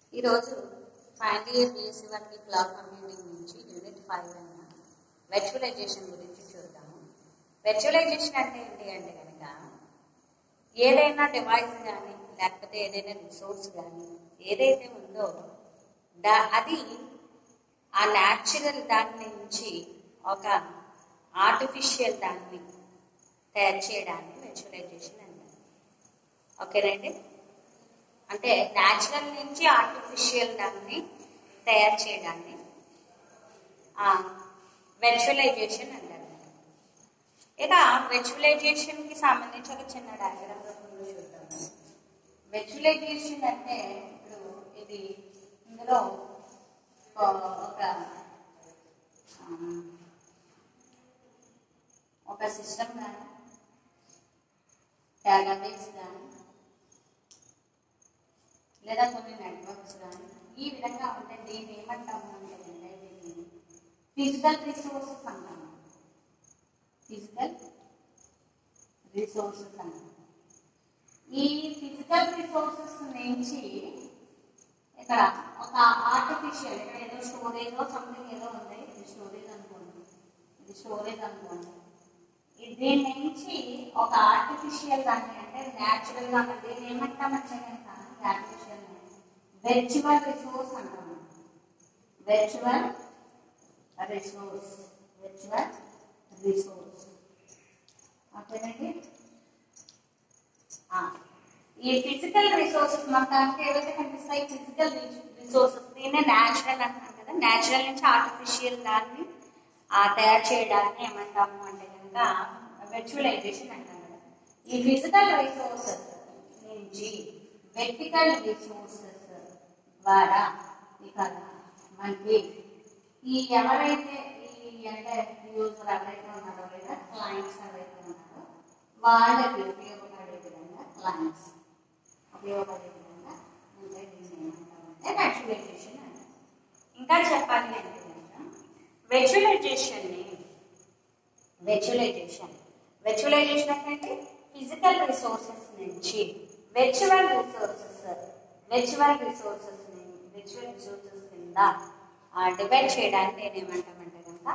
ఈరోజు final year BSc వాటికి cloud computing నుంచి యూనిట్ 5 అయిన వెర్చువలైజేషన్ గురించి చూద్దాము. వెర్చువలైజేషన్ అంటే ఏంటి అంటే కనుక ఏదైనా డివైస్ కానీ లేకపోతే ఏదైనా రిసోర్స్ కానీ ఏదైతే ఉందో అది ఆ న్యాచురల్ దాని నుంచి ఒక ఆర్టిఫిషియల్ దాన్ని తయారు చేయడాన్ని వెర్చువలైజేషన్ అంటారు. ఓకేనండి, అంటే న్యాచురల్ నుంచి ఆర్టిఫిషియల్ దాన్ని తయారు చేయడాన్ని వెర్చువలైజేషన్ అంటారు. ఇక వెర్చువలైజేషన్కి సంబంధించి ఒక చిన్న డయాగ్రామ్ చూద్దాము. వెర్చువలైజేషన్ అంటే ఇప్పుడు ఇది ఇందులో ఒక సిస్టమ్ కానీ డేటాబేస్ కానీ లేదా కొన్ని నెట్వర్క్స్ కానీ ఈ విధంగా ఉంటే దీన్ని ఏమంటాము అంటే దీన్ని ఫిజికల్ రిసోర్సెస్ అంటాము. ఫిజికల్ రిసోర్సెస్ అంటాము. ఈ ఫిజికల్ రిసోర్సెస్ నుంచి ఇక్కడ ఒక ఆర్టిఫిషియల్ ఇక్కడ ఏదో స్టోరేజ్ సంథింగ్ ఏదో ఉంది. ఇది స్టోరేజ్ అనుకోండి, ఇది స్టోరేజ్ అనుకోండి. దీని నుంచి ఒక ఆర్టిఫిషియల్ దాన్ని అంటే న్యాచురల్ గా దీన్ని ఏమంటామంటే కనుక ఆర్టిఫిషియల్ వెర్చువల్ రిసోర్స్ అంటాము. Virtual resource, virtual resource. ఓకేనండి, ఈ ఫిజికల్ రిసోర్సెస్ మనకి ఏవైతే కనిపిస్తాయి ఫిజికల్ రిసోర్సెస్ దీన్నే న్యాచురల్ అంటాం కదా. న్యాచురల్ నుంచి ఆర్టిఫిషియల్ దాన్ని తయారు చేయడాన్ని ఏమంటాము అంటే కనుక వెర్చువలైజేషన్ అంటాం కదా. ఈ ఫిజికల్ రిసోర్సెస్ నుంచి వెర్టికల్ రిసోర్సెస్ ద్వారా ఇక్కడ మనకి ఈ ఎవరైతే ఈ అంటే యూజర్ ఎవరైతే ఉన్నారో లేదా క్లయింట్స్ ఎవరైతే ఉన్నారో వాళ్ళకి ఉపయోగపడే విధంగా క్లయింట్స్ ఉపయోగపడే విధంగా ఉంటే దీన్ని ఏమంటామంటే వెర్చువలైజేషన్ అంటారు. ఇంకా చెప్పాలి అంటే వెర్చువలైజేషన్ అంటే ఫిజికల్ రిసోర్సెస్ నుంచి వెర్చువల్ రిసోర్సెస్ కింద డివైడ్ చేయడానికి ఏమంటామంటే కనుక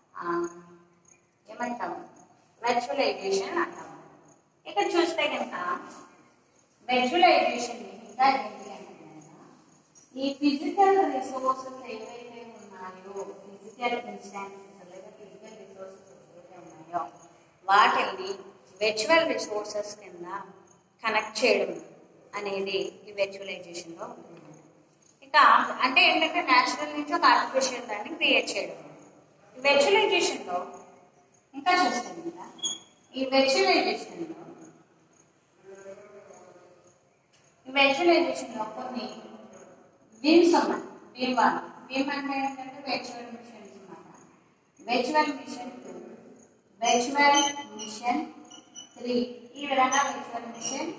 ఏమంటాము వెర్చువలైజేషన్ అంటాము. ఇక్కడ చూస్తే కనుక వెర్చువలైజేషన్ ఇంకా ఏంటి అంటే కనుక ఈ ఫిజికల్ రిసోర్సెస్ ఏవైతే ఉన్నాయో ఫిజికల్ ఇన్స్టాన్సెస్ లేదా ఫిజికల్ రిసోర్సెస్ ఏవైతే ఉన్నాయో వాటిని వెర్చువల్ రిసోర్సెస్ కింద కనెక్ట్ చేయడం అనేది ఈ వెర్చువలైజేషన్లో ఉంటుంది. ఇక అంటే ఏంటంటే న్యాచురల్ నుంచి ఒక ఆర్టిఫిషియల్ దాన్ని క్రియేట్ చేయడం. ఈ వెర్చువలైజేషన్లో ఇంకా చూస్తాం కదా, ఈ వెర్చువలైజేషన్లో కొన్ని విమ్స్ ఉన్నాయి. విమ్ అంటే ఏంటంటే వెర్చువల్ మిషన్స్ అన్నమాట. వెర్చువల్ మిషన్ 2, వెర్చువల్ మిషన్ 3, ఈ విధంగా వెర్చువల్ మిషన్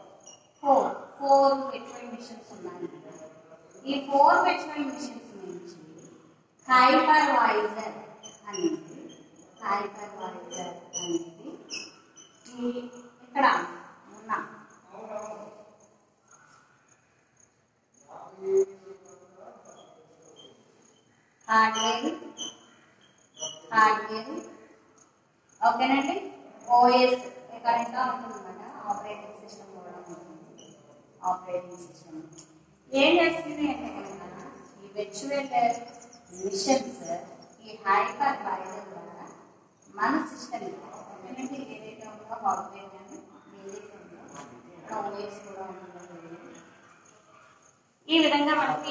4 వెర్చువల్ మిషన్స్ ఉన్నాయి. ఈ 4 వెర్చువల్ మిషన్స్ నుంచి హైపర్వైజర్ అనేది ఇక్కడ ఉన్న హార్డ్వేర్ ఓకేనండి. ఓఎస్ ఇక్కడ ఇంకా ఉంటుందన్నమాట. ఆపరేటింగ్ సిస్టమ్ కూడా ఉంటుంది. ఆపరేటింగ్ సిస్టమ్ ఏం చేస్తుంది అంటే కనుక ఈ వెర్చువల్ మిషన్స్ ఈ హైపర్వైజర్ ద్వారా మన సిస్టమ్ ఓకేనండి ఏదైతే ఉందో హార్డ్వేర్ కానీ ఏదైతే ఉందో ఇక్కడ ఓఎస్ కూడా ఉంటుంది. ఈ విధంగా మనకి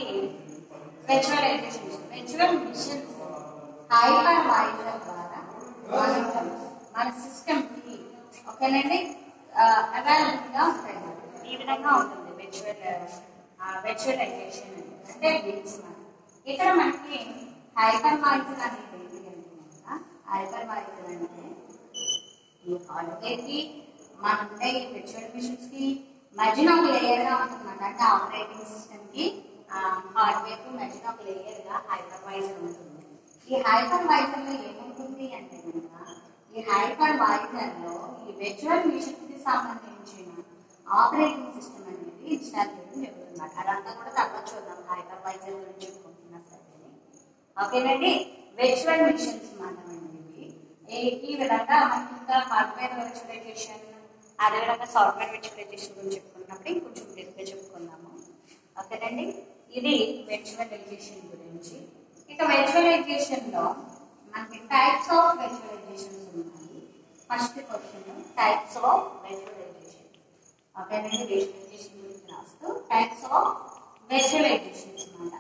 వెర్చువల్ మిషన్స్ హైపర్వైజర్ ద్వారా మన సిస్టమ్కి ఓకేనండి అవైలబుల్గా ఉంటాయి. ఈ విధంగా ఉంటుంది వెర్చువలైజేషన్ అంటే ఇక్కడ మనకి హైపర్వైజర్ అనేది ఏంటి అంటే హైపర్వైజర్ అంటే ఈ హార్డ్వేర్కి మన ఉండే ఈ వెర్చువల్ మిషన్స్కి మధ్యన ఒక లేయర్గా ఉంటుందన్నమాట. అంటే ఆపరేటింగ్ సిస్టమ్కి హార్డ్వేర్కి మధ్యన ఒక లేయర్గా హైపర్వైజర్ ఉంటుంది. ఈ హైపర్వైజర్లో ఏముంటుంది అంటే కనుక ఈ హైపర్వైజర్లో ఈ వెర్చువల్ మిషన్స్కి సంబంధించిన ఆపరేటింగ్ సిస్టమ్ అనేది ఇన్స్టాల్ చేయడం జరుగుతుంది అన్నమాట. అదంతా కూడా తర్వాత చూద్దాం హైపర్వైజర్ గురించి చెప్పుకుంటున్నా సరే. ఓకేనండి. వర్చువల్ మిషన్స్ మాత్రమండి ఇవి. ఈ విధంగా మనకి ఇంకా హార్డ్వేర్ వర్చువలైజేషన్ అదేవిధంగా సాఫ్ట్వేర్ వర్చువలైజేషన్ గురించి చెప్పుకున్నప్పుడు ఇంకొంచెం బ్రీఫ్గా చెప్పుకుందాము. ఓకేనండి. ఇది వర్చువలైజేషన్ గురించి. ఇక వర్చువలైజేషన్ లో మనకి టైప్స్ ఆఫ్ వర్చువలైజేషన్స్ ఉన్నాయి. First question types of virtualisation. ఓకేనండి. వర్చువలైజేషన్ గురించి రాస్తూ టైప్స్ ఆఫ్ వర్చువలైజేషన్స్ అన్నమాట.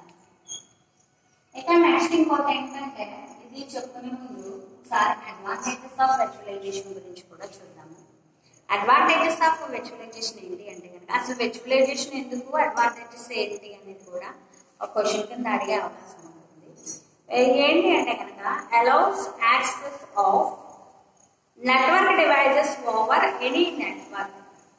ఇక నెక్స్ట్ ఇంకోటి ఏంటంటే ఇది చెప్పుకునే ముందు ఒకసారి అడ్వాంటేజెస్ ఆఫ్ వర్చువలైజేషన్ గురించి కూడా చూద్దాము. అడ్వాంటేజెస్ ఆఫ్ వర్చువలైజేషన్ ఏంటి అంటే కనుక అసలు వర్చువలైజేషన్ ఎందుకు, అడ్వాంటేజెస్ ఏంటి అనేది కూడా ఒక క్వశ్చన్ కింద అడిగే అవకాశం ఉంటుంది. ఏంటి అంటే కనుక allows access of network devices over any network.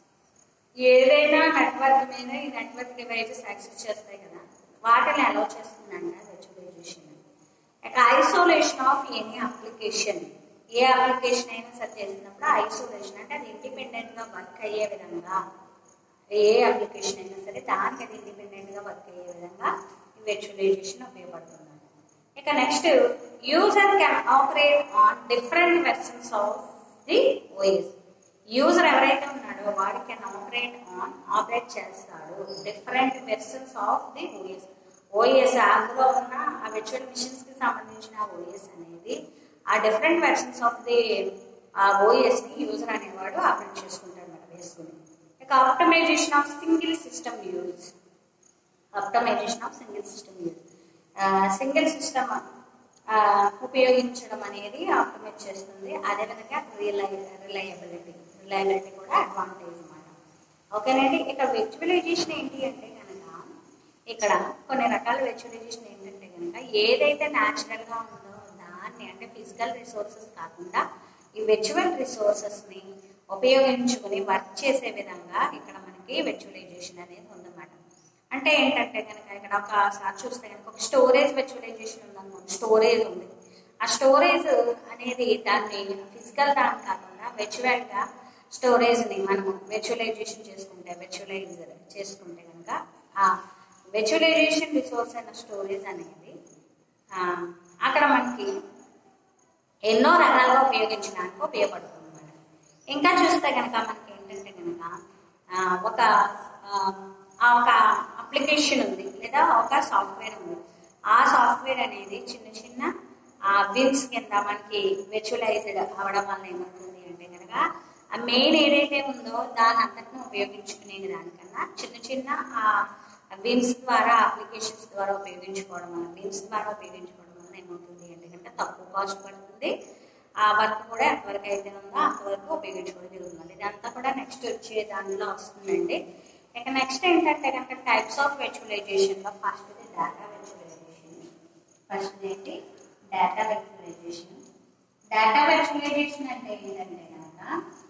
ఏదైనా నెట్వర్క్ మీద ఈ నెట్వర్క్ డివైజెస్ యాక్సెస్ చేస్తాయి కదా, వాటిని అలౌ చేస్తుందంట వర్చువలైజేషన్. ఇక ఐసోలేషన్ ఆఫ్ ఎనీ అప్లికేషన్. ఏ అప్లికేషన్ అయినా సరి చేసినప్పుడు ఐసోలేషన్ అంటే అది ఇండిపెండెంట్ గా వర్క్ అయ్యే విధంగా, ఏ అప్లికేషన్ అయినా సరే దానికి అది ఇండిపెండెంట్ గా వర్క్ అయ్యే విధంగా ఈ వర్చువలైజేషన్ ఉపయోగపడుతుంది. ఇక next user can operate on different versions of the OS. User ఎవరైతే ఉన్నాడో వాడి కెన్ ఆపరేట్ చేస్తాడు different versions of the OS. OS అందులో ఉన్న ఆ వర్చువల్ మిషన్స్ కి సంబంధించిన ఓఎస్ అనేది ఆ different versions of the OS ని యూజర్ అనేవాడు ఆపరేట్ చేసుకుంటాడు అన్నమాట వేసుకుని. ఇక optimisation of single system use. Optimisation of single system use. Single system ఉపయోగించడం అనేది ఆప్టిమైజ్ చేస్తుంది. అదేవిధంగా రిలయబిలిటీ కూడా అడ్వాంటేజ్ అన్నమాట. ఓకేనండి. ఇక వర్చువలైజేషన్ ఏంటి అంటే కనుక ఇక్కడ కొన్ని రకాల వర్చువలైజేషన్ ఏంటంటే కనుక ఏదైతే న్యాచురల్ గా ఉందో దాన్ని అంటే ఫిజికల్ రిసోర్సెస్ కాకుండా ఈ వర్చువల్ రిసోర్సెస్ ని ఉపయోగించుకుని వర్క్ చేసే విధంగా ఇక్కడ మనకి వర్చువలైజేషన్ అనేది ఉందన్నమాట. అంటే ఏంటంటే కనుక ఇక్కడ ఒకసారి చూస్తే కనుక ఒక స్టోరేజ్ వర్చువలైజేషన్ ఉందన్నమాట. స్టోరేజ్ ఉంది. ఆ స్టోరేజ్ అనేది దాన్ని ఫిజికల్ దాన్ని కాకుండా వర్చువల్ గా స్టోరేజ్ ని మనము వర్చువలైజ్ చేసుకుంటే కనుక ఆ వర్చువలైజేషన్ రిసోర్స్ అయిన స్టోరేజ్ అనేది అక్కడ మనకి ఎన్నో రకాలుగా ఉపయోగించడానికి ఉపయోగపడుతుంది అన్నమాట. ఇంకా చూస్తే కనుక మనకి ఏంటంటే కనుక ఒక అప్లికేషన్ ఉంది లేదా ఒక సాఫ్ట్వేర్ ఉంది. ఆ సాఫ్ట్వేర్ అనేది చిన్న చిన్న విన్స్ కింద మనకి వర్చువలైజ్డ్ అవడం వల్ల ఏమవుతుంది అంటే కనుక ఆ మెయిన్ ఏదైతే ఉందో దాని అంతటిని ఉపయోగించుకునే దానికన్నా చిన్న చిన్న విన్స్ ద్వారా అప్లికేషన్స్ ద్వారా ఉపయోగించుకోవడం వల్ల ఏమవుతుంది అంటే కనుక తక్కువ కాస్ట్ పడుతుంది. ఆ వర్క్ కూడా ఎంతవరకు అయితే ఉందో అంతవరకు ఉపయోగించుకోవడం జరుగుతుంది. ఇదంతా కూడా నెక్స్ట్ వచ్చే దానిలో వస్తుందండి. ఇక నెక్స్ట్ ఏంటంటే కనుక టైప్స్ ఆఫ్ వర్చువలైజేషన్ లో ఫస్ట్ డేటా వర్చువలైజేషన్. ఫస్ట్ ఏంటి డేటా వర్చువలైజేషన్. డేటా వర్చువలైజేషన్ అంటే ఏంటంటే కనుక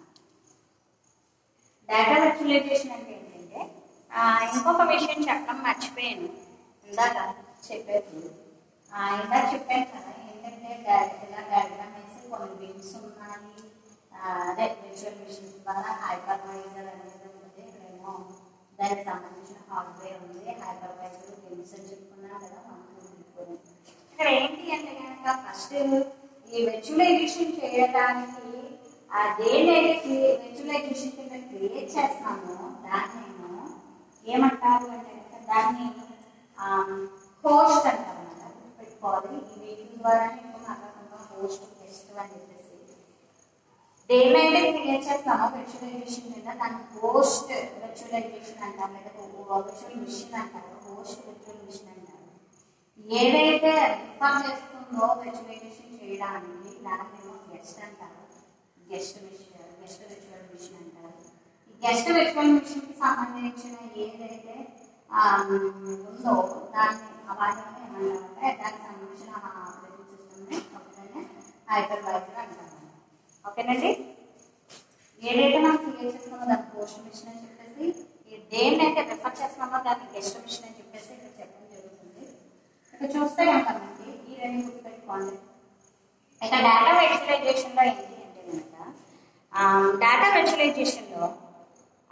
ఇంకొక విషయం చెప్పడం మర్చిపోయాను. ఇందాక చెప్పాను కదా ఏంటంటే ఇలా డయాగ్రామ్ వేసి కొన్ని విన్స్ ఉన్నాయి. అదే వర్చువల్ మిషన్స్ వల్ల హైపర్వైజర్ అనేది ఉంటుంది. ఇక్కడేమో దానికి సంబంధించిన హార్డ్వేర్ ఉంది. హైపర్వైజర్ విన్స్ అని చెప్పుకున్నాం కదా. ఇక్కడ ఏంటి అంటే కనుక ఫస్ట్ ఈ వర్చువలైజేషన్ చేయడానికి దేన్నైతే వర్చువలైజేషన్ కింద క్రియేట్ చేస్తున్నామో దాన్ని ఏమంటారు అంటే దాన్ని హోస్ట్ అంటారు అన్నమాట. పెట్టుకోవాలి ఈ వీటి ద్వారానే ఇంకా మాట్లాడుకుంటాం హోస్ట్ టెస్ట్ అని చెప్పేసి. దేన్నైతే క్రియేట్ చేస్తామో వర్చువలైజేషన్ కింద దాన్ని హోస్ట్ వర్చువలైజేషన్ అంటారు లేదా వర్చువల్ మిషన్ అంటారు. హోస్ట్ వర్చువల్ మిషన్ అంటారు. ఏదైతే రిఫర్ చేస్తుందో వర్చువలైజేషన్ చేయడానికి దాన్ని గెస్ట్ అంటారు. గెస్ట్ వర్చువల్ మిషన్ అంటారు. ఈ గెస్ట్ వర్చువల్ మిషన్ కి సంబంధించిన ఏదైతే ఉందో దాన్ని వాటిని ఏమంటారంటే దానికి సంబంధించిన ఆపరేటింగ్ సిస్టమ్ ని ఒకటే హైపర్వైజర్ అంటారు. ఓకేనండి. ఏదైతే మనం క్రియేట్ చేస్తున్నామో దాన్ని హోస్ట్ మిషన్ అని చెప్పేసి, దేన్నైతే రిఫర్ చేస్తున్నామో దాన్ని గెస్ట్ మిషన్ అని చెప్పేసి ఇక్కడ చెప్పడం జరుగుతుంది. ఇక్కడ చూస్తే కనుక మనకి ఈ రెండు గుర్తుపెట్టుకోండి. ఇక డేటా వర్చువలైజేషన్ లో ఏంటి అంటే కనుక డేటా వర్చువలైజేషన్ లో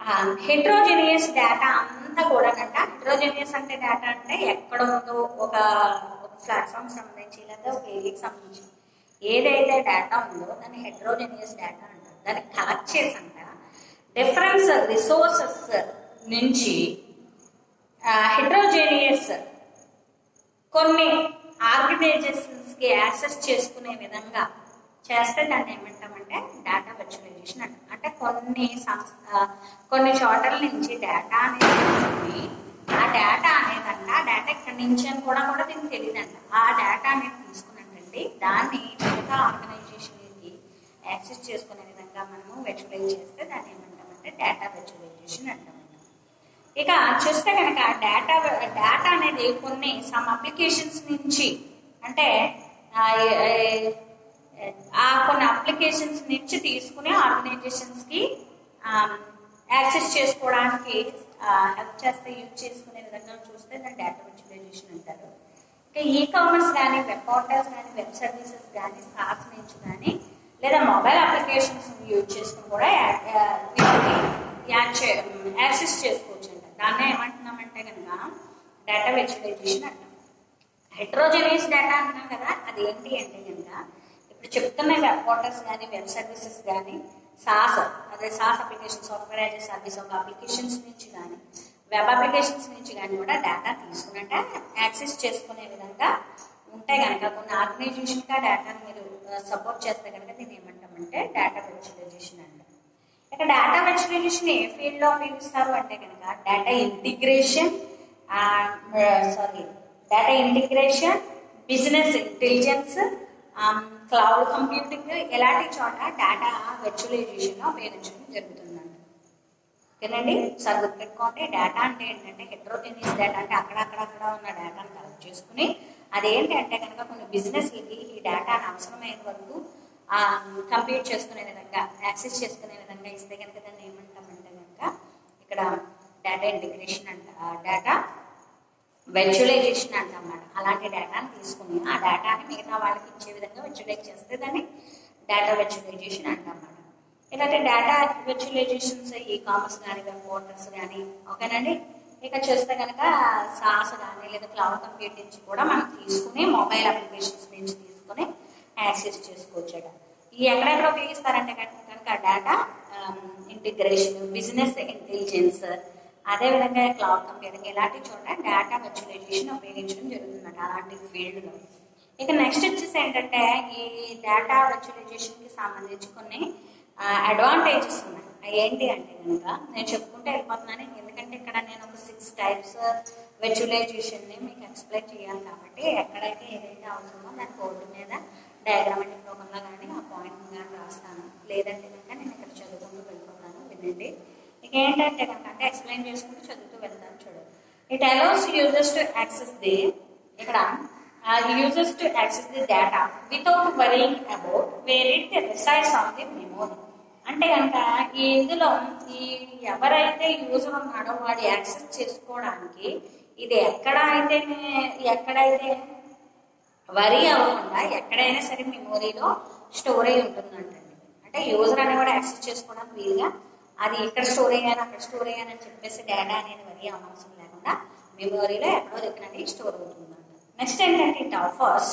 హెట్రోజెనియస్ డేటా అంతా కూడా హెట్రోజెనియస్ అంటే డేటా అంటే ఎక్కడ ఉందో ఒక ప్లాట్ఫామ్ సంబంధించి లేదా ఒక ఏరియాకి సంబంధించి ఏదైతే డేటా ఉందో దాన్ని హెట్రోజెనియస్ డేటా అంటారు. దాన్ని కలెక్ట్ చేసంట డిఫరెన్స్ రిసోర్సెస్ నుంచి హెట్రోజెనియస్ కొన్ని ఆర్గనైజేషన్స్కి యాక్సెస్ చేసుకునే విధంగా చేస్తే దాన్ని ఏమంటామంటే డేటా వర్చువలైజేషన్ అంటాం. అంటే కొన్ని చోట్ల నుంచి డేటా అనేది తీసుకుని ఆ డేటా అనేదంట డేటా ఇక్కడి నుంచి అని కూడా దీనికి తెలియదంట. ఆ డేటా అనేది తీసుకున్నట్టండి దాన్ని మిగతా ఆర్గనైజేషన్కి యాక్సెస్ చేసుకునే విధంగా మనము వర్చువలైజ్ చేస్తే దాన్ని ఏమంటామంటే డేటా వర్చువలైజేషన్ అంటాం. ఇక చూస్తే కనుక డేటా అనేది సమ్ అప్లికేషన్స్ నుంచి అంటే కొన్ని అప్లికేషన్స్ నుంచి తీసుకుని ఆర్గనైజేషన్స్కి యాక్సెస్ చేసుకోవడానికి హెల్ప్ చేస్తే యూజ్ చేసుకునే విధంగా చూస్తే దాన్ని డేటా వర్చువలైజేషన్ అంటారు. ఇక ఈకామర్స్ కానీ వెబ్ పోర్టల్స్ కానీ వెబ్ సర్వీసెస్ కానీ SaaS నుంచి కానీ లేదా మొబైల్ అప్లికేషన్స్ యూజ్ చేసుకుని కూడా యాక్సెస్ చేసుకోవచ్చు అంట. దాన్నే ఏమంటున్నామంటే కనుక డేటా వర్చువలైజేషన్ అంటాం. హెట్రోజెనియస్ డేటా అంటున్నాం కదా, అది ఏంటి అంటే కనుక ఇప్పుడు చెప్తున్న వెబ్ పోర్టల్స్ కానీ వెబ్ సర్వీసెస్ కానీ SaaS application software as a service ఒక అప్లికేషన్స్ నుంచి కానీ వెబ్ అప్లికేషన్స్ నుంచి కానీ కూడా డేటా తీసుకున్నట్టే యాక్సెస్ చేసుకునే విధంగా ఉంటే కనుక కొన్ని ఆర్గనైజేషన్కి ఆ డేటాను మీరు సపోర్ట్ చేస్తే కనుక దీన్ని ఏమంటామంటే డేటా వర్చువలైజేషన్ అంటాం. ఇక డేటా వర్చువలైజేషన్ ఏ ఫీల్డ్లో ఉపయోగిస్తారు అంటే కనుక data integration, business intelligence, cloud computing ఇలాంటి చోట డేటా వర్చువలైజేషన్లో ఉపయోగించడం జరుగుతుందండి. ఓకేనండి, సార్ గుర్తుపెట్టుకోండి. డేటా అంటే ఏంటంటే హెట్రోజెనియస్ డేటా అంటే అక్కడక్కడ ఉన్న డేటాను కలెక్ట్ చేసుకుని అదేంటి అంటే కనుక కొన్ని బిజినెస్లకి ఈ డేటాను అవసరమైన వరకు కంప్యూట్ చేసుకునే విధంగా యాక్సెస్ చేసుకునే విధంగా ఇస్తే కనుక దాన్ని ఏమంటామంటే కనుక ఇక్కడ డేటా ఇంటిగ్రేషన్ అంట డేటా వర్చువలైజేషన్ అంటన్నమాట. అలాంటి డేటాను తీసుకుని ఆ డేటాని మిగతా వాళ్ళకి ఇచ్చే విధంగా వర్చువలైజ్ చేస్తే దాన్ని డేటా వర్చువలైజేషన్ అంటన్నమాట. ఇలాంటి డేటా వర్చువలైజేషన్స్ ఈకామర్స్ కానీ వెబ్ పోర్టల్స్ కానీ ఓకేనండి. ఇక చూస్తే కనుక SaaS కానీ లేదా క్లౌడ్ కంప్యూటింగ్ నుంచి కూడా మనం తీసుకుని మొబైల్ అప్లికేషన్స్ నుంచి తీసుకుని యాక్సెస్ చేసుకోవచ్చు. ఈ ఎక్కడెక్కడ ఉపయోగిస్తారంటే కనుక డేటా ఇంటిగ్రేషన్, బిజినెస్ ఇంటెలిజెన్స్, అదేవిధంగా క్లౌడ్ కంప్యూటింగ్ ఇలాంటి చోట డేటా వర్చువలైజేషన్ ఉపయోగించడం జరుగుతుందన్నమాట అలాంటి ఫీల్డ్లో. ఇక నెక్స్ట్ వచ్చేసి ఏంటంటే ఈ డేటా వర్చువలైజేషన్కి సంబంధించి కొన్ని అడ్వాంటేజెస్ ఉన్నాయి. ఏంటి అంటే కనుక నేను చెప్పుకుంటే వెళ్ళిపోతున్నాను, ఎందుకంటే ఇక్కడ నేను ఒక 6 టైప్స్ వర్చువలైజేషన్ని మీకు ఎక్స్ప్లెయిన్ చేయాలి కాబట్టి ఎక్కడైతే ఏదైతే అవసరమో దాని బోర్డు మీద డయాగ్రామాటిక్ రూపంలో కానీ ఆ పాయింట్ కానీ రాస్తాను. లేదంటే కనుక నేను ఇక్కడ చదువుకుంటూ వెళ్ళిపోతాను, వినండి. ఇక ఏంటంటే కనుక అంటే ఎక్స్ప్లెయిన్ చేసుకుంటూ చదువుతూ వెళ్తాను. చూడండి, it allows users to access the ఇక్కడ users to access the data without worrying about where it resides on the memory. అంటే కనుక ఇందులో ఈ ఎవరైతే యూజర్ ఉన్నాడో వాడు యాక్సెస్ చేసుకోవడానికి ఇది ఎక్కడైతే వరీ అవ్వకుండా ఎక్కడైనా సరే మెమొరీలో స్టోర్ అయి ఉంటుందంటండి. అంటే యూజర్ అనేవాడు యాక్సెస్ చేసుకోవడానికి వీలుగా అది ఇక్కడ స్టోర్ అయ్యాను అక్కడ స్టోర్ అయ్యానని చెప్పేసి డేటా అనేది వరీ అవసరం లేకుండా మెమొరీలో ఎక్కడో దగ్గర స్టోర్ అవుతుంది. నెక్స్ట్ ఏంటంటే it offers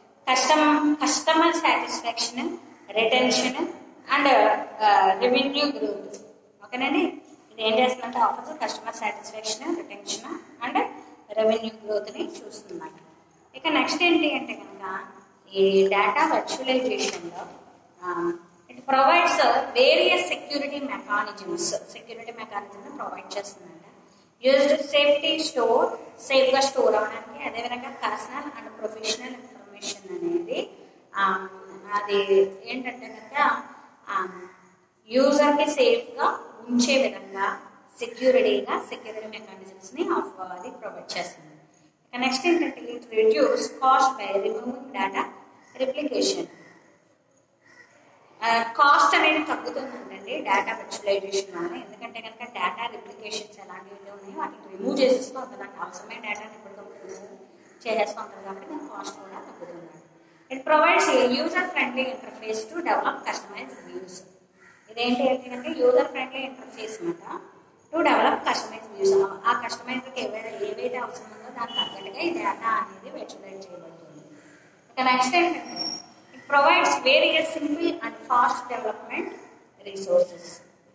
customer satisfaction, retention and revenue growth. ఓకేనండి, ఇది ఏం చేస్తుందంటే offers customer satisfaction, retention and revenue గ్రోత్ని చూస్తుందన్నమాట. ఇక నెక్స్ట్ ఏంటి అంటే కనుక ఈ డేటా వర్చువలైజేషన్లో ఇట్ ప్రొవైడ్స్ వేరియస్ సెక్యూరిటీ మెకానిజంని ప్రొవైడ్ చేస్తుందంట. యూజ్డ్ సేఫ్గా స్టోర్ అవ్వడానికి, అదేవిధంగా పర్సనల్ అండ్ ప్రొఫెషనల్ ఇన్ఫర్మేషన్ అనేది అది ఏంటంటే కనుక యూజర్కి సేఫ్గా ఉంచే విధంగా సెక్యూరిటీ మెకానిజమ్స్ని అది ప్రొవైడ్ చేస్తుంది. ఇక నెక్స్ట్ ఏంటంటే it reduce cost by removing data replication. Cost అనేది తగ్గుతుందండి డేటా వర్చువలైజేషన్ వల్ల. ఎందుకంటే కనుక డేటా రిప్లికేషన్స్ ఎలాంటివి ఉన్నాయో వాటిని రిమూవ్ చేసేస్తూ ఉంటుంది. నాకు అవసరమైన డేటాని ఎప్పటికప్పుడు చేసేస్తూ ఉంటుంది కాబట్టి దాని కాస్ట్ కూడా తగ్గుతుంది. It provides a user friendly interface to develop customized views. ఇదేంటి అంటే యూజర్ ఫ్రెండ్లీ ఇంటర్ఫేస్ అన్నమాట. To develop customize views. ఆ కస్టమైజర్కి ఏవైతే అవసరం ఉందో దానికి తగ్గట్టుగా ఈ డేటా అనేది విజువలైజ్ చేయబడుతుంది. ఇక నెక్స్ట్ ఏంటంటే it provides various simple and fast development resources.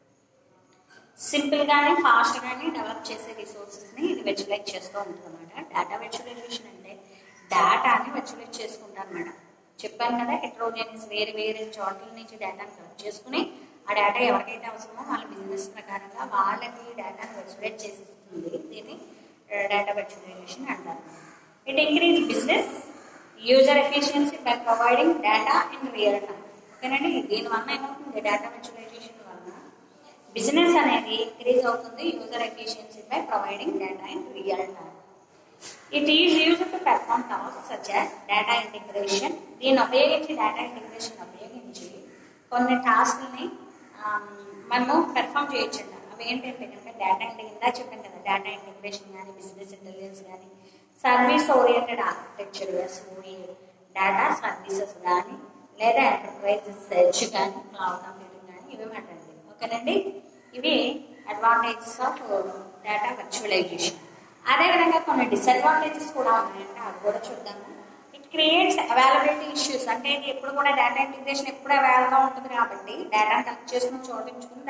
Simple గానీ ఫాస్ట్ గానీ డెవలప్ చేసే రిసోర్సెస్ ని ఇది విజువలైజ్ చేస్తూ ఉంటుంది అనమాట. డేటా విజువలైజేషన్ అంటే డేటాని విజువలైజ్ చేసుకుంటారు అనమాట. చెప్పాను కదా, హెట్రోజెనియస్ వేరే చోట్ల నుంచి డేటాని కలెక్ట్ చేసుకుని ఆ డేటా ఎవరికైతే అవసరమో వాళ్ళ బిజినెస్ ప్రకారంగా వాళ్ళకి డేటాను విజువలైజ్ చేస్తుంది. దీన్ని డేటా విజువలైజేషన్ అంటారు. It increase business user efficiency by providing data in real time. ఓకేనండి, దీనివల్ల ఏమవుతుంది, డేటా విజువలైజేషన్ వల్ల బిజినెస్ అనేది ఇంక్రీజ్ అవుతుంది user efficiency by providing data in real time. It is used to perform tasks such as data integration. దీన్ని ఉపయోగించి data integration ఉపయోగించి కొన్ని టాస్క్ని మనము పెర్ఫామ్ చేయొచ్చండి. అవి ఏంటంటే కనుక డేటా ఇందా చెప్పాను కదా, డేటా ఇంటిగ్రేషన్ కానీ బిజినెస్ ఇంటెలిజెన్స్ కానీ service oriented architecture SOA, data services కానీ లేదా ఎంటర్ప్రైజ్ సెర్చ్ కానీ క్లౌడ్ కంప్యూటింగ్ కానీ ఇవి మాట్లాడండి. ఓకేనండి, ఇవి అడ్వాంటేజెస్ ఆఫ్ డేటా వర్చువలైజేషన్. అదేవిధంగా కొన్ని డిసడ్వాంటేజెస్ కూడా ఉన్నాయంటే అవి కూడా చూద్దాము. It creates availability issues. అంటే ఇది ఎప్పుడు కూడా డేటా ఇంటిగ్రేషన్ ఎప్పుడు అవైలబుల్గా ఉంటుంది కాబట్టి డేటాను కలెక్ట్ చేసుకుని చోటించుకుని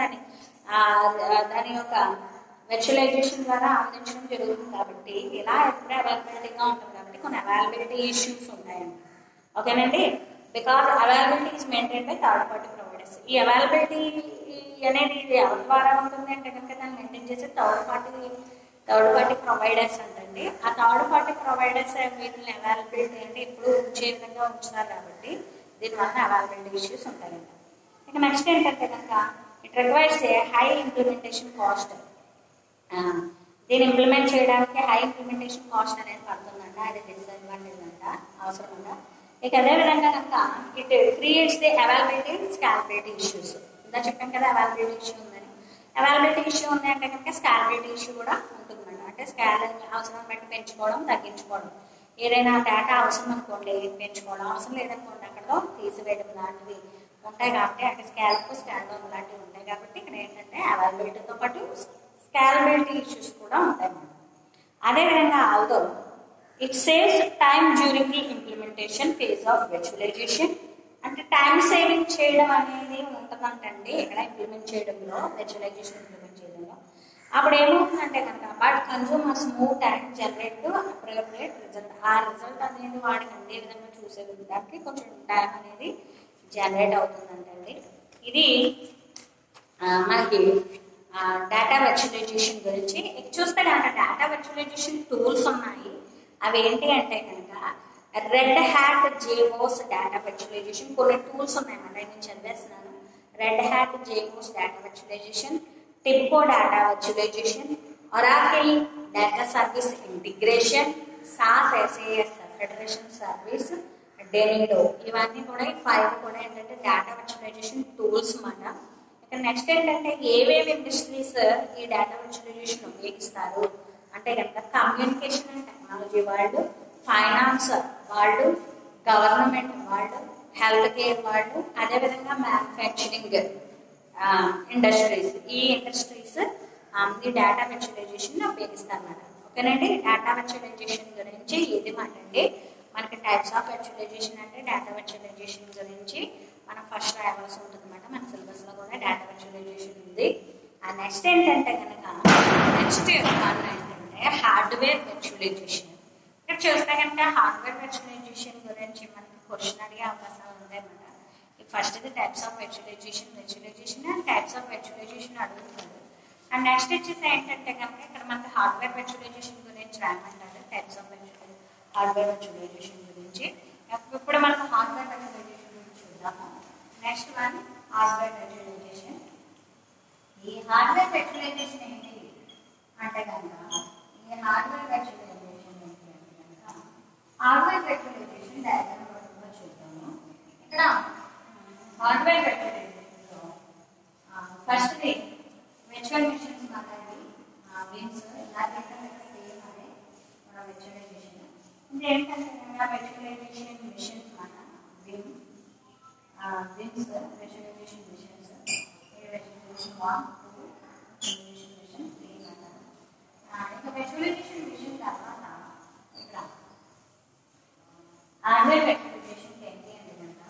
దాని యొక్క విజువలైజేషన్ ద్వారా అందించడం జరుగుతుంది కాబట్టి ఇలా ఎప్పుడే అవైలబిలిటీగా ఉంటుంది కాబట్టి కొన్ని అవైలబిలిటీ ఇష్యూస్ ఉంటాయండి. ఓకేనండి, because availability is maintain by third party providers. ఈ అవైలబిలిటీ అనేది ఎవరి ద్వారా ఉంటుంది అంటే కనుక దాన్ని మెయింటైన్ చేసే థర్డ్ పార్టీ ప్రొవైడర్స్ అంటండి. ఆ థర్డ్ పార్టీ ప్రొవైడర్స్ వీటిని అవైలబిలిటీ అంటే ఇప్పుడు ఉంచే విధంగా ఉంచుతారు కాబట్టి దీనివల్ల అవైలబిలిటీ ఇష్యూస్ ఉంటాయండి. ఇక నెక్స్ట్ ఏంటంటే కనుక it requires a high implementation cost. దీన్ని ఇంప్లిమెంట్ చేయడానికి హై ఇంప్లిమెంటేషన్ కాస్ట్ అనేది పడుతుందంట. అది డిసడ్వాంటేజ్ అంట, అవసరం అంట. ఇక అదేవిధంగా కనుక it creates the availability scalability issues. ఇలా చెప్పాను కదా అవైలబిలిటీ ఇష్యూ ఉందని. అవైలబిలిటీ ఇష్యూ ఉంది అంటే కనుక స్కాలబిలిటీ ఇష్యూ కూడా ఉంటుందన్నమాట. అంటే స్కాల్ అవసరం బట్టి పెంచుకోవడం తగ్గించుకోవడం. ఏదైనా డేటా అవసరం అనుకోండి పెంచుకోవడం, అవసరం లేదనుకోండి అక్కడో తీసివేయడం లాంటివి ఉంటాయి కాబట్టి అంటే స్కాల్ డౌన్ లాంటివి ఉంటాయి కాబట్టి ఇక్కడ ఏంటంటే అవైలబిలిటీతో పాటు స్కాలబిలిటీ ఇష్యూస్ కూడా ఉంటాయి. అదేవిధంగా although it saves time during the implementation phase of visualization. అంటే టైం సేవింగ్ చేయడం అనేది ఉంటుందంటండి ఇక్కడ ఇంప్లిమెంట్ చేయడంలో, విజువలైజేషన్ ఇంప్లిమెంట్ చేయడంలో. అప్పుడు ఏమవుతుందంటే కనుక but consumer smooth and generate to appropriate result. ఆ రిజల్ట్ అనేది వాడికి అందే విధంగా చూసే దానికి కొంచెం టైం అనేది జనరేట్ అవుతుందంటండి. ఇది మనకి డేటా విజువలైజేషన్ గురించి. చూస్తే కనుక డేటా విజువలైజేషన్ టూల్స్ ఉన్నాయి. అవి ఏంటి అంటే కనుక red hat JBoss data visualization కొన్ని టూల్స్ ఉన్నాయన్నమాట. నేను చదివేస్తున్నాను. Red hat JBoss data visualization, TIBCO data visualization, Oracle data service integration, SAS federation service, Denodo. ఇవన్నీ కూడా ఈ 5 కూడా ఏంటంటే డేటా విజువలైజేషన్ టూల్స్ అన్నమాట. ఇక నెక్స్ట్ ఏంటంటే ఏవేవి ఇండస్ట్రీస్ ఈ డేటా విజువలైజేషన్ ఉపయోగిస్తారు అంటే కనుక కమ్యూనికేషన్ అండ్ టెక్నాలజీ వాళ్ళు, ఫైనాన్స్ వాళ్ళు, గవర్నమెంట్ వాళ్ళు, హెల్త్ కేర్ వాళ్ళు, అదేవిధంగా మ్యానుఫ్యాక్చరింగ్ ఇండస్ట్రీస్. ఈ ఇండస్ట్రీస్ ఈ డేటా విజువలైజేషన్ ఉపయోగిస్తారు అన్నమాట. ఓకేనండి, డేటా విజువలైజేషన్ గురించి ఇది మాట్లాడి మనకి టైప్స్ ఆఫ్ విజువలైజేషన్ అంటే డేటా విజువలైజేషన్ గురించి మనం ఫస్ట్ రాయవలసి ఉంటుంది అన్నమాట. మన సిలబస్లో కూడా డేటా విజువలైజేషన్ ఉంది. ఆ నెక్స్ట్ ఏంటంటే కనుక నెక్స్ట్ ఏంటంటే హార్డ్వేర్ విజువలైజేషన్. ఇక్కడ చూస్తే కనుక హార్డ్వేర్ విజువలైజేషన్ గురించి మనకి క్వశ్చన్ అడిగే అవకాశాలు ఉంటాయన్నమాట. ఈ ఫస్ట్ ఇది types of visualization and types of visualization అడుగుతుంది. అండ్ నెక్స్ట్ వచ్చేసి ఏంటంటే కనుక ఇక్కడ మనకి హార్డ్వేర్ విజువలైజేషన్ గురించి రాయమంటారు. టైప్స్ ఆఫ్ హార్డ్వేర్ విజువలైజేషన్ గురించి. ఇప్పుడు మనకు హార్డ్వేర్ విజువలైజేషన్ గురించి చూద్దాము. Next one hardware visualization. ఈ హార్డ్వేర్ విజువలైజేషన్ ఏంటి అంటే కనుక ఈ హార్డ్వేర్ విజువలైజేషన్ ఏంటి అంటే కనుక హార్డ్వేర్ విజువలైజేషన్ డయాగ్రామ్ పట్టుకుని చూద్దాము. ఇక్కడ హార్డ్వేర్ విజువలైజేషన్లో ఫస్ట్ది విర్చువల్ మిషన్స్ మాట్లాడి మీన్స్ ఇలాగైతే సేమ్ అనే మన విజువలైజేషన్. ఇది ఏంటంటే విజువలైజేషన్ మిషన్స్ మన VMs visualization machines. 1 2 visualization machine visualization విషయం తర్వాత ఇక్కడ హార్డ్వేర్ విజువలైజేషన్ ఏంటి అంటే కనుక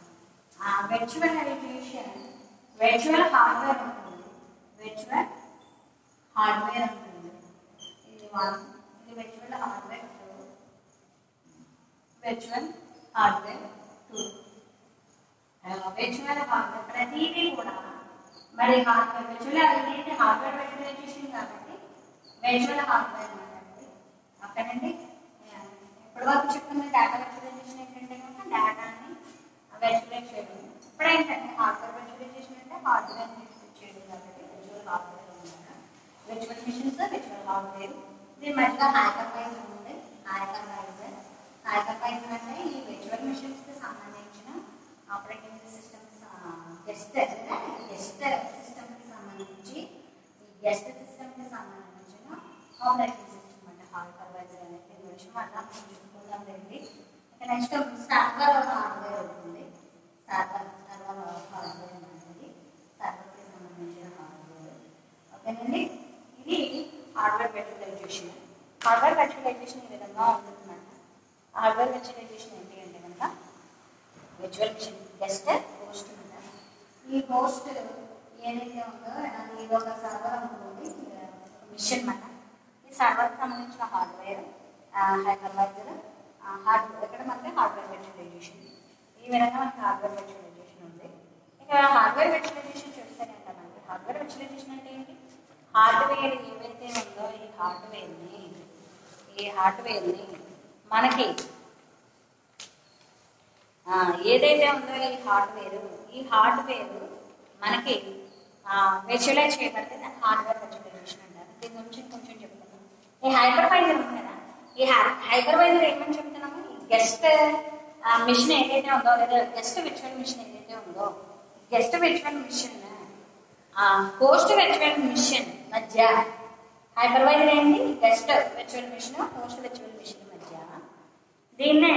వర్చువల్ హార్డ్వేర్ ఉంటుంది. వర్చువల్ హార్డ్వేర్ ఉంటుంది. ఇది 1, ఇది virtual hardware 2, virtual hardware 2. Virtual hardware ప్రతిదీ కూడా మరి వర్చువల్ ఇది హార్డ్వేర్ విజువలైజేషన్ కాబట్టి వర్చువల్ హార్డ్వేర్ అంటే అక్కడండి ఇప్పుడు వరకు చెప్తున్న డేటా విజువలైజేషన్ ఏంటంటే కనుక డేటాని విజువలైజ్ చేయడం. ఇప్పుడు ఏంటంటే హార్డ్వేర్ విజువలైజేషన్ అంటే హార్డ్వేర్ విజువలైజ్ చేయడం కాబట్టి వర్చువల్ హార్డ్వేర్ ఉంది. వర్చువల్ మిషన్స్ వర్చువల్ హార్డ్వేర్ దీని మధ్యలో హైపర్వైజర్ ఉంది. హైపర్వైజర్ అంటే ఈ వర్చువల్ మిషన్స్ కి సంబంధించిన ఆపరేటింగ్ సిస్టమ్స్ గెస్ట్ సిస్టమ్ కి సంబంధించి గెస్ట్ సిస్టమ్ కి సంబంధించిన ఆపరేటింగ్ సిస్టమ్ అంటే హైపర్వైజర్ అనేది దీని గురించి మనం చెప్పుకుందాం రండి. ఇక నెక్స్ట్ సర్వర్ హార్డ్వేర్ ఉంటుంది. సర్వర్ హార్డ్వేర్ అనేది సర్వర్ కి సంబంధించిన హార్డ్వేర్. ఓకేనండి, ఇది హార్డ్వేర్ విజువలైజేషన్. హార్డ్వేర్ విజువలైజేషన్ ఈ విధంగా ఉంటుందన్నమాట. హార్డ్వేర్ విజువలైజేషన్ ఏంటి అంటే కనుక విజువల్ మిషన్ గెస్ట్ హోస్ట్ ఉంటుంది. ఈ హోస్ట్ ఏదైతే ఉందో ఇది ఒక సర్వర్ ఉంటుంది, మిషన్ మాట. ఈ సర్వర్కి సంబంధించిన హార్డ్వేర్ హైపర్వైజర్ హార్డ్వేర్ ఇక్కడ మనకి హార్డ్వేర్ విజువలైజేషన్. ఈ విధంగా మనకి హార్డ్వేర్ విజువలైజేషన్ ఉంది. ఇక హార్డ్వేర్ విజువలైజేషన్ చూస్తేనే అంటే మనకి హార్డ్వేర్ విజువలైజేషన్ అంటే ఏంటి? హార్డ్వేర్ ఏవైతే ఉందో ఈ హార్డ్వేర్ని మనకి ఏదైతే ఉందో ఈ హార్డ్వేర్ మనకి విజువలైజ్ చేయబడితే దాన్ని హార్డ్వేర్ విజువలైజేషన్ అంటారు. దీని గురించి కొంచెం చెప్తున్నాం. ఈ హైపర్వైజర్ ఉంది కదా, ఈ హైపర్వైజర్ ఏమని చెప్తున్నాము? ఈ గెస్ట్ మిషన్ ఏదైతే ఉందో లేదా గెస్ట్ విర్చువల్ మిషన్ ఏదైతే ఉందో guest virtual machine host virtual machine మధ్య హైపర్వైజర్ ఏంటి? Guest virtual machine host virtual machine మధ్య దీన్ని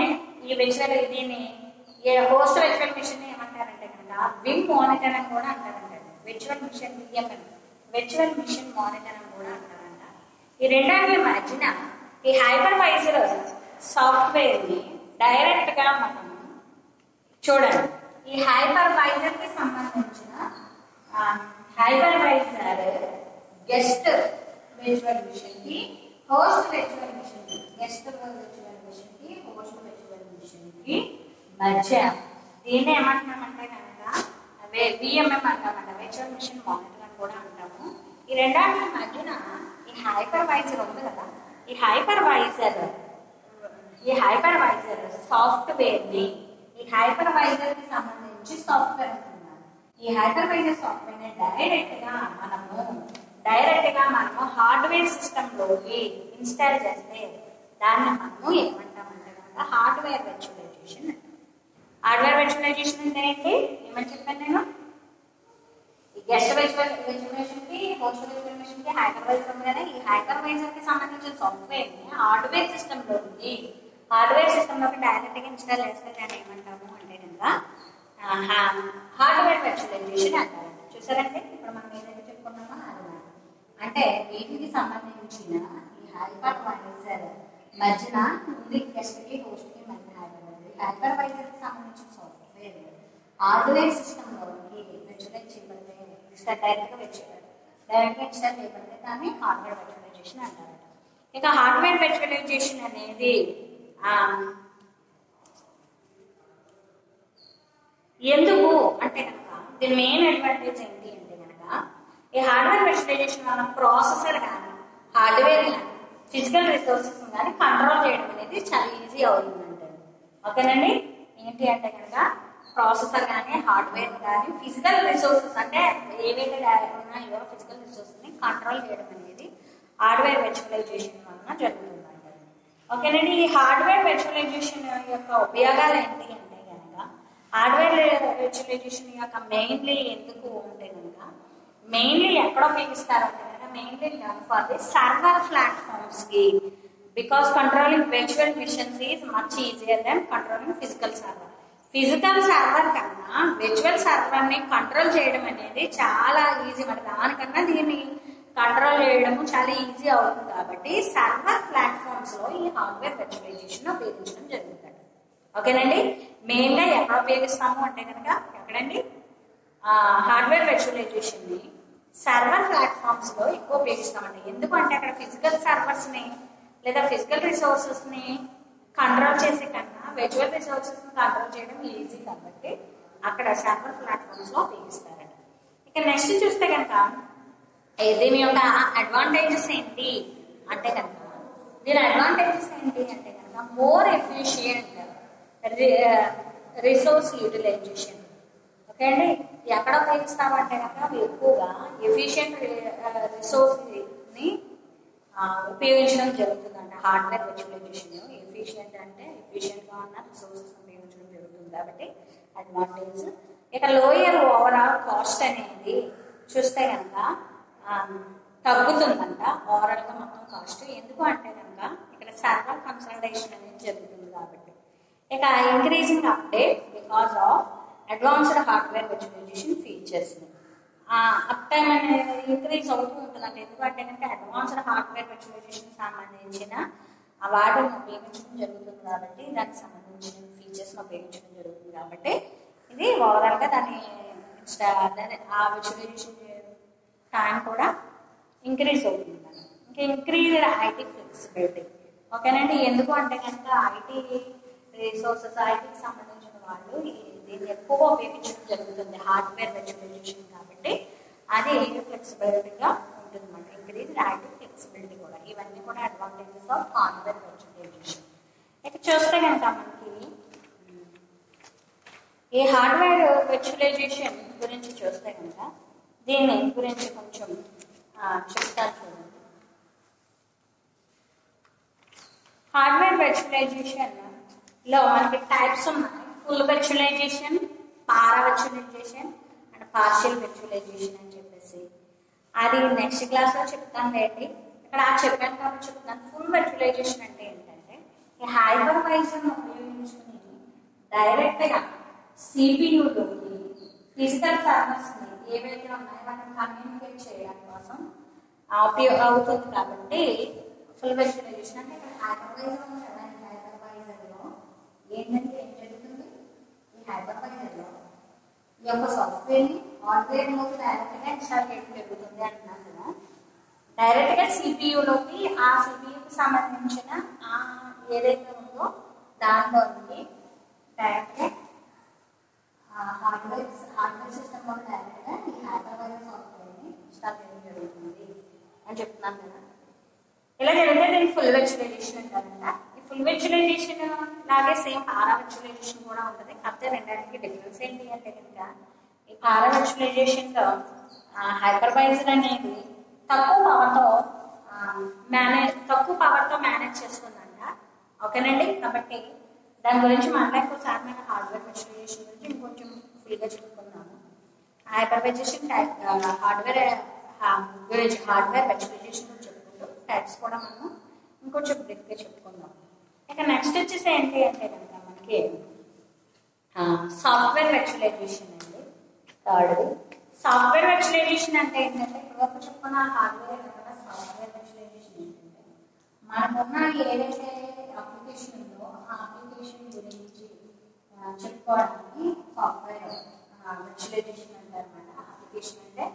హోస్ట్ విర్చువల్ మిషన్ ఏమంటారంటే కనుక విమ్ మానిటర్ అని కూడా అంటారంట. Virtual machine VMM virtual machine monitor అని కూడా అంటారంట. ఈ రెండాటి మధ్యన ఈ హైపర్వైజర్ సాఫ్ట్వేర్ ని డైరెక్ట్ గా మనం చూడండి. ఈ హైపర్వైజర్ కి సంబంధించిన హైపర్వైజర్ గెస్ట్ విర్చువల్ మిషన్ కి హోస్ట్ విర్చువల్ మిషన్ కి గెస్ట్ విర్చువల్ మిషన్ కి హోస్ట్ విర్చువల్ మిషన్ కి మధ్య దీన్ని ఏమంటున్నామంటే కనుక విఎంఎం అంటామంట, విర్చువల్ మిషన్ మానిటర్ అని కూడా అంటాము. ఈ రెండాటి మధ్యన ఈ హైపర్వైజర్ ఉంది కదా, ఈ హైపర్వైజర్ సాఫ్ట్వేర్ ని ఈ హైపర్వైజర్ కి సంబంధించి సాఫ్ట్వేర్ అంటున్నారు. ఈ హైపర్వైజర్ సాఫ్ట్వేర్ ని డైరెక్ట్ గా మనము హార్డ్వేర్ సిస్టమ్ లోకి ఇన్స్టాల్ చేస్తే దాన్ని మనము ఏమంటామంటే కనుక హార్డ్వేర్ విజువలైజేషన్. హార్డ్వేర్ విజువలైజేషన్ అంటే ఏంటి? ఏమని చెప్పాను నేను? ఈ గెస్ట్ విజువలైజేషన్ కి హోస్ట్ విజువలైజేషన్ కి హైపర్వైజర్ ఉంది కదా, ఈ హైపర్వైజర్ కి సంబంధించిన సాఫ్ట్వేర్ ని హార్డ్వేర్ సిస్టమ్ లోకి డైరెక్ట్ గా ఇన్స్టాల్ చేస్తే దాన్ని ఏమంటాము అంటే కనుక హార్డ్వేర్ విజువలైజేషన్ అంటారు. చూసారంటే ఇప్పుడు మనం ఏదైతే చెప్పుకున్నామో అది అంటే వీటికి సంబంధించిన ఈ హైపర్వైజర్ మధ్యన ఉంది గెస్ట్ కి హోస్ట్ కి మధ్య హైపర్వైజర్ కి సంబంధించిన సాఫ్ట్వేర్ హార్డ్వేర్ సిస్టమ్ లోకి విజువలైజ్ చేయబడితే డైరెక్ట్ గా ఇన్స్టాల్ చేయబడితే దాన్ని హార్డ్వేర్ విజువలైజేషన్ అంటారు. ఇక హార్డ్వేర్ విజువలైజేషన్ అనేది ఎందుకు అంటే కనుక దీని మెయిన్ అడ్వాంటేజ్ ఏంటి అంటే కనుక ఈ హార్డ్వేర్ విజువలైజేషన్ వల్ల ప్రాసెసర్ కానీ హార్డ్వేర్ కానీ ఫిజికల్ రిసోర్సెస్ కానీ కంట్రోల్ చేయడం అనేది చాలా ఈజీ అవుతుందంటే. ఓకేనండి, ఏంటి అంటే కనుక ప్రాసెసర్ కానీ హార్డ్వేర్ కానీ ఫిజికల్ రిసోర్సెస్ అంటే ఏవైతే ఉన్నాయో ఫిజికల్ రిసోర్సెస్ ని కంట్రోల్ చేయడం అనేది హార్డ్వేర్ విజువలైజేషన్ వలన జరుగుతుంది. ఓకేనండి, ఈ హార్డ్వేర్ విజువలైజేషన్ యొక్క ఉపయోగాలు ఏంటి అంటే కనుక హార్డ్వేర్ విజువలైజేషన్ యొక్క మెయిన్లీ ఎందుకు అంటే కనుక మెయిన్లీ ఎక్కడ ఉపయోగిస్తారు అంటే కనుక mainly for the server platforms కి because controlling virtual machines is much easier than controlling physical server. Physical server కన్నా విర్చువల్ సర్వర్ ని కంట్రోల్ చేయడం అనేది చాలా ఈజీ. మరి దానికన్నా దీన్ని కంట్రోల్ చేయడము చాలా ఈజీ అవుతుంది కాబట్టి సర్వర్ ప్లాట్ఫామ్స్ లో ఈ హార్డ్వేర్ వర్చువలైజేషన్ ఉపయోగించడం జరుగుతుంది. ఓకేనండి, మెయిన్ గా ఎక్కడ ఉపయోగిస్తాము అంటే కనుక ఎక్కడండి హార్డ్వేర్ వర్చువలైజేషన్ ని సర్వర్ ప్లాట్ఫామ్స్ లో ఎక్కువ ఉపయోగిస్తామండి. ఎందుకంటే అక్కడ ఫిజికల్ సర్వర్స్ ని లేదా ఫిజికల్ రిసోర్సెస్ ని కంట్రోల్ చేసే కన్నా విజువల్ రిసోర్సెస్ ని కంట్రోల్ చేయడం ఈజీ కాబట్టి అక్కడ సర్వర్ ప్లాట్ఫామ్స్ లో ఉపయోగిస్తారండి. ఇక నెక్స్ట్ చూస్తే కనుక దీని యొక్క అడ్వాంటేజెస్ ఏంటి అంటే కనుక దీని అడ్వాంటేజెస్ ఏంటి అంటే కనుక more efficient resource utilization. Okay అండి, ఎక్కడ ఉపయోగిస్తామంటే కనుక ఎక్కువగా ఎఫిషియంట్ రిసోర్స్ ని ఉపయోగించడం జరుగుతుందంట. హార్డ్వేర్ వర్చువలైజేషన్ ఎఫిషియంట్ అంటే ఎఫిషియంట్ గా ఉన్న రిసోర్సెస్ ఉపయోగించడం జరుగుతుంది కాబట్టి అడ్వాంటేజ్. ఇక లోయర్ ఓవరాల్ కాస్ట్ అనేది చూస్తే కనుక తగ్గుతుందంట ఓవరాల్ గా మొత్తం కాస్ట్. ఎందుకు అంటే కనుక ఇక్కడ సర్వర్ కన్సల్టేషన్ అనేది జరుగుతుంది కాబట్టి. ఇక increasing update because of advanced hardware virtualization features. Uptime అనేది ఇంక్రీజ్ అవుతూ ఉంటుందంటే ఎందుకంటే కనుక అడ్వాన్స్డ్ హార్డ్వేర్ వర్చువలైజేషన్ సంబంధించిన వాటిని ఉపయోగించడం జరుగుతుంది కాబట్టి దానికి సంబంధించిన ఫీచర్స్ ఉపయోగించడం జరుగుతుంది కాబట్టి ఇది ఓవరాల్ గా దాని ఆ వర్చువలైజేషన్ టైం కూడా ఇంక్రీజ్ అవుతుంది. ఇంకా ఇంక్రీజ్డ్ ఐటీ ఫ్లెక్సిబిలిటీ. ఓకేనండి, ఎందుకు అంటే కనుక ఐటీ రిసోర్సెస్ ఐటీకి సంబంధించిన వాళ్ళు దీన్ని ఎక్కువగా ఉపయోగించడం జరుగుతుంది హార్డ్వేర్ వర్చువలైజేషన్ కాబట్టి అది ఫ్లెక్సిబిలిటీగా ఉంటుంది అన్నమాట. ఇంక్రీజ్డ్ ఐటీ ఫ్లెక్సిబిలిటీ కూడా ఇవన్నీ కూడా అడ్వాంటేజెస్ ఆఫ్ హార్డ్వేర్ వర్చువలైజేషన్. ఇక చూస్తే కనుక మనకి ఈ హార్డ్వేర్ వర్చువలైజేషన్ గురించి చూస్తే కనుక దీని గురించి కొంచెం చెప్తాను చూడండి. హార్డ్వేర్ వర్చువలైజేషన్ లో మనకి టైప్స్ ఉన్నాయి. Full virtualization, para virtualization and partial virtualization అని చెప్పేసి అది నెక్స్ట్ క్లాస్ లో చెప్తాను లేండి. ఇక్కడ చెప్పాను కాబట్టి చెప్తాను. ఫుల్ వర్చువలైజేషన్ అంటే ఏంటంటే ఈ హైపర్వైజర్ ఉపయోగించుకుని డైరెక్ట్ గా సిపియులోకి ఫిజికల్ సర్వర్స్ ని ఏవైతే ఉన్నాయో వాటిని కమ్యూనికేట్ చేయడం కోసం అవుతుంది కాబట్టి ఫుల్ వర్చువలైజేషన్ అంటే ఇక్కడ హైపర్వైజర్ ఉంది కదా, ఈ హైపర్వైజర్ లో ఏంటంటే ఏం జరుగుతుంది, ఈ హైపర్వైజర్ లో ఈ యొక్క సాఫ్ట్వేర్ ని హార్డ్వేర్ లోకి డైరెక్ట్ గా ఇన్స్టాల్ చేయడం జరుగుతుంది అంటున్నాను కదా. డైరెక్ట్ గా సిపియులోకి ఆ సిపియుకి సంబంధించిన ఏదైతే ఉందో దాంట్లోకి డైరెక్ట్ గా హార్డ్వేర్ సిస్టమ్ లో డైరెక్ట్ గా ఈ హైపర్వైజర్ సాఫ్ట్వేర్ ని ఇన్స్టాల్ చేయడం జరుగుతుంది అని చెప్తున్నాను కదా. ఇలా జరిగితే దీనికి ఫుల్ వర్చువలైజేషన్ అంటారంట. ఈ ఫుల్ వర్చువలైజేషన్ లాగే సేమ్ పారా వర్చువలైజేషన్ కూడా ఉంటుంది. కాకపోతే రెండింటికి డిఫరెన్స్ ఏంటి అంటే కనుక ఈ పారా వర్చువలైజేషన్ లో హైపర్వైజర్ అనేది తక్కువ పవర్ తో మేనేజ్ చేస్తుందంట. ఓకేనండి, కాబట్టి దాని గురించి మళ్ళీ ఇంకోసారి మనం హార్డ్వేర్ వర్చువలైజేషన్ గురించి ఇంకొంచెం ఫ్రీగా చెప్పుకున్నాము. హైపర్వైజేషన్ హార్డ్వేర్ గురించి హార్డ్వేర్ వర్చువలైజేషన్ చెప్పుకుంటూ టైప్స్ కూడా మనం ఇంకొంచెం బ్రీఫ్ గా చెప్పుకుందాం. ఇక నెక్స్ట్ వచ్చేసి ఏంటి అంటే కనుక మనకి సాఫ్ట్వేర్ వర్చువలైజేషన్ అండి. థర్డ్ సాఫ్ట్వేర్ వర్చువలైజేషన్ అంటే ఏంటంటే ఇప్పుడు చెప్పుకున్న హార్డ్వేర్ సాఫ్ట్వేర్ వర్చువలైజేషన్ ఏంటంటే మనకున్న ఏదైతే అప్లికేషన్ ఉందో ఆ అప్లికేషన్ గురించి చెప్పుకోవడానికి సాఫ్ట్వేర్ వర్చువలైజేషన్ అంటారు అన్నమాట. అప్లికేషన్ అంటే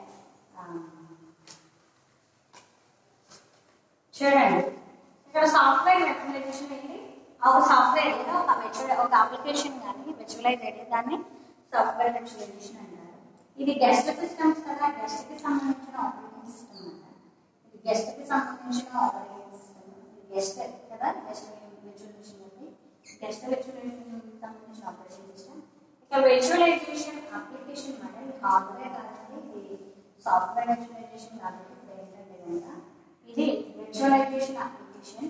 చూడండి ఇక్కడ సాఫ్ట్వేర్ వర్చువలైజేషన్ ఏంటి, ఒక సాఫ్ట్వేర్ ఏదో ఒక అప్లికేషన్ కానీ వర్చువలైజ్ అయితే దాన్ని సాఫ్ట్వేర్ వర్చువలైజేషన్ అంటారు. ఇది గెస్ట్ సిస్టమ్స్ కదా, గెస్ట్ కి సంబంధించిన ఆపరేటింగ్ సిస్టమ్ అంటారు. ఇది గెస్ట్ కి సంబంధించిన ఆపరేటింగ్ సిస్టమ్, గెస్ట్ కదా, గెస్ట్ వర్చువలైజేషన్ అంటే గెస్ట్ వర్చువలైజేషన్ సంబంధించిన ఆపరేటింగ్ సిస్టమ్. ఇక వర్చువలైజేషన్ అప్లికేషన్ అంటే ఇది హార్డ్వేర్ కాబట్టి ఇది సాఫ్ట్వేర్ వర్చువలైజేషన్ కాబట్టి ఏంటంటే కనుక ఇది వర్చువలైజేషన్ అప్లికేషన్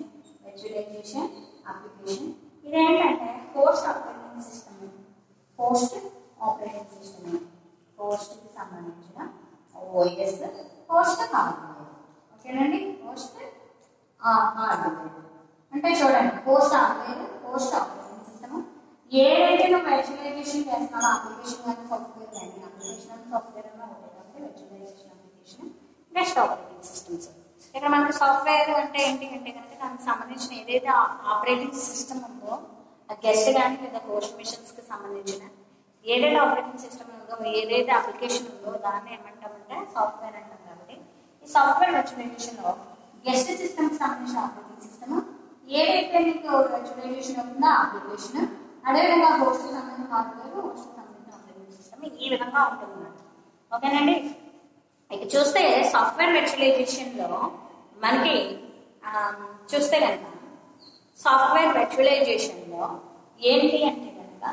ఇది ఏంటంటే host operating system, host operating system, host కి సంబంధించిన ఓఎస్, హోస్ట్ హార్డ్వేర్. ఓకేనండి, హోస్ట్ హార్డ్వేర్ అంటే చూడండి host hardware, host operating system. ఏదైతే నువ్వు వర్చువలైజేషన్ చేస్తున్నావో అప్లికేషన్ కానీ సాఫ్ట్వేర్ కానీ అప్లికేషన్ సాఫ్ట్వేర్ అన్నా ఒకటే కాబట్టి virtualization application guest operating systems. ఇక్కడ మనకి సాఫ్ట్వేర్ అంటే ఏంటి అంటే కనుక దానికి సంబంధించిన ఏదైతే ఆపరేటింగ్ సిస్టమ్ ఉందో ఆ గెస్ట్ కానీ లేదా హోస్ట్ మిషన్స్ కి సంబంధించిన ఏదైతే ఆపరేటింగ్ సిస్టమ్ ఉందో ఏదైతే అప్లికేషన్ ఉందో దాన్ని ఏమంటామంటే సాఫ్ట్వేర్ అంటాం. కాబట్టి ఈ సాఫ్ట్వేర్ వర్చువలైజేషన్ లో గెస్ట్ సిస్టమ్ కి సంబంధించిన ఆపరేటింగ్ సిస్టమ్ ఏదైతే మీకు వర్చువలైజేషన్ అవుతుందో ఆ అప్లికేషన్, అదేవిధంగా హోస్ట్ కి సంబంధించిన హార్డ్వేర్, హోస్ట్ కి సంబంధించిన ఆపరేటింగ్ సిస్టమ్ ఈ విధంగా ఉంటుంది. ఓకేనండి. ఇక చూస్తే సాఫ్ట్వేర్ వర్చువలైజేషన్ లో మనకి చూస్తే కనుక సాఫ్ట్వేర్ వర్చువలైజేషన్ లో ఏంటి అంటే కనుక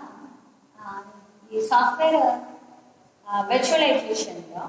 ఈ సాఫ్ట్వేర్ వర్చువలైజేషన్ లో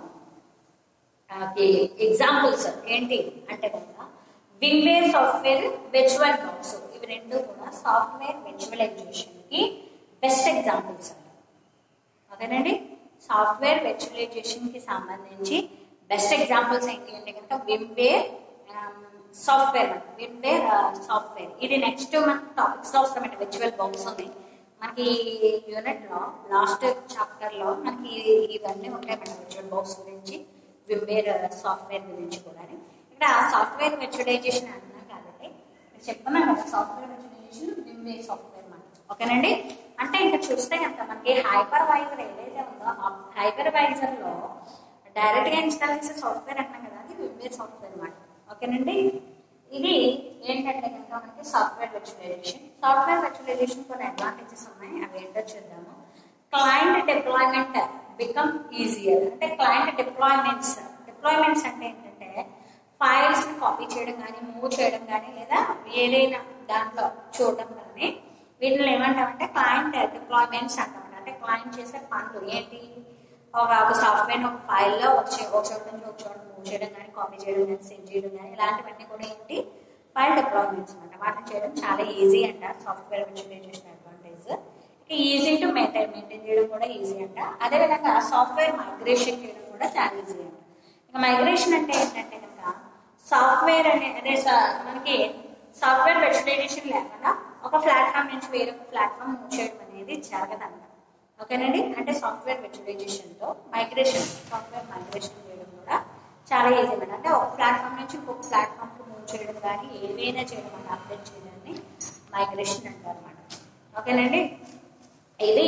ఎగ్జాంపుల్స్ ఏంటి అంటే కనుక విమ్వేర్ సాఫ్ట్వేర్ వర్చువల్ బాక్స్, ఇవి రెండు కూడా సాఫ్ట్వేర్ వర్చువలైజేషన్ కి బెస్ట్ ఎగ్జాంపుల్స్ అండి. ఓకేనండి. సాఫ్ట్వేర్ వర్చువలైజేషన్ కి సంబంధించి బెస్ట్ ఎగ్జాంపుల్స్ ఏంటి అంటే కనుక విమ్వేర్ సాఫ్ట్వేర్, విమ్వేర్ సాఫ్ట్వేర్. ఇది నెక్స్ట్ మనకి టాపిక్స్ లో వస్తామండి. వర్చువల్ బాక్స్ ఉంది మనకి యూనిట్ లో లాస్ట్ చాప్టర్ లో మనకి ఇవన్నీ ఉంటాయి మన వర్చువల్ బాక్స్ గురించి, విమ్వేర్ సాఫ్ట్వేర్ గురించి కూడా. ఇక్కడ సాఫ్ట్వేర్ వర్చువలైజేషన్ అంటున్నాం కాబట్టి చెప్తున్నాం కదా సాఫ్ట్వేర్ వర్చువలైజేషన్ విమ్వేర్ సాఫ్ట్వేర్ మాట. ఓకేనండి. అంటే ఇంకా చూస్తే కనుక మనకి హైపర్వైజర్ ఏదైతే ఉందో ఆ హైపర్వైజర్ లో డైరెక్ట్ గా ఇన్స్టాల్ చేసే సాఫ్ట్వేర్ అంటున్నాం కదా అది విమ్వేర్ సాఫ్ట్వేర్ మాట. ఓకేనండి. ఇది ఏంటంటే కనుక మనకి సాఫ్ట్వేర్ వర్చువలైజేషన్. సాఫ్ట్వేర్ వర్చువలైజేషన్ కొన్ని అడ్వాంటేజెస్ ఉన్నాయి, అవి ఏంటో చూద్దాము. Client deployment become easier. అంటే క్లయింట్ డిప్లాయ్మెంట్స్ అంటే ఏంటంటే ఫైల్స్ ని కాపీ చేయడం కానీ, మూవ్ చేయడం కానీ, లేదా ఏదైనా దాంట్లో చూడడం కానీ వీటిని ఏమంటామంటే క్లయింట్ డిప్లాయ్మెంట్స్ అంటామంట. అంటే క్లయింట్ చేసే పనులు ఏంటి, ఒక సాఫ్ట్వేర్ ఒక ఫైల్లో ఒక చోట నుంచి ఒక చోట మూవ్ చేయడం కానీ, కాపీ చేయడం కానీ, సెండ్ చేయడం కానీ ఇలాంటివన్నీ కూడా ఏంటి ఫైల్ డిప్లాయ్మెంట్స్ అనమాట. వాటిని చేయడం చాలా ఈజీ అంట software virtualization advantage. Easy to maintain చేయడం కూడా ఈజీ అంట. అదేవిధంగా సాఫ్ట్వేర్ మైగ్రేషన్ చేయడం కూడా చాలా ఈజీ అంట. ఇక మైగ్రేషన్ అంటే ఏంటంటే కనుక సాఫ్ట్వేర్ అదే మనకి సాఫ్ట్వేర్ వర్చువలైజేషన్ లేకుండా ఒక ప్లాట్ఫామ్ నుంచి వేరొక ప్లాట్ఫామ్ మూవ్ చేయడం అనేది జరగదంట. ఓకేనండి. అంటే సాఫ్ట్వేర్ వర్చువలైజేషన్ తో సాఫ్ట్వేర్ మైగ్రేషన్ చేయడం కూడా చాలా ఈజీ అనమాట. అంటే ఒక ప్లాట్ఫామ్ నుంచి ఇంకొక ప్లాట్ఫామ్ కు మూవ్ చేయడం కానీ ఏవైనా చేయడం అంటే అప్డేట్ చేయడాన్ని మైగ్రేషన్ అంటారు అనమాట. ఓకేనండి. ఇది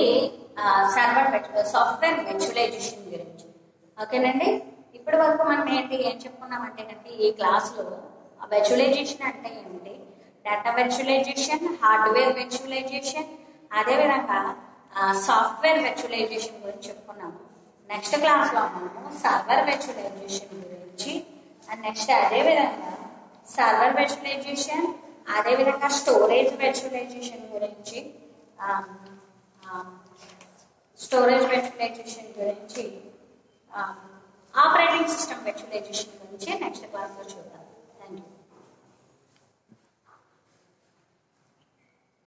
సాఫ్ట్వేర్ వర్చువలైజేషన్ గురించి. ఓకేనండి. ఇప్పటి వరకు మనం ఏం చెప్పుకున్నామంటే కనుక ఈ క్లాస్లో వర్చువలైజేషన్ అంటే ఏమిటి, డేటా వర్చువలైజేషన్, హార్డ్వేర్ వర్చువలైజేషన్, అదేవిధంగా సాఫ్ట్వేర్ వర్చువలైజేషన్ గురించి చెప్పుకున్నాము. నెక్స్ట్ క్లాస్లో మనము సర్వర్ వర్చువలైజేషన్ గురించి, అండ్ నెక్స్ట్ అదేవిధంగా సర్వర్ వర్చువలైజేషన్, అదేవిధంగా స్టోరేజ్ వర్చువలైజేషన్ గురించి, ఆపరేటింగ్ సిస్టమ్ వర్చువలైజేషన్ గురించి నెక్స్ట్ క్లాస్లో చూద్దాం.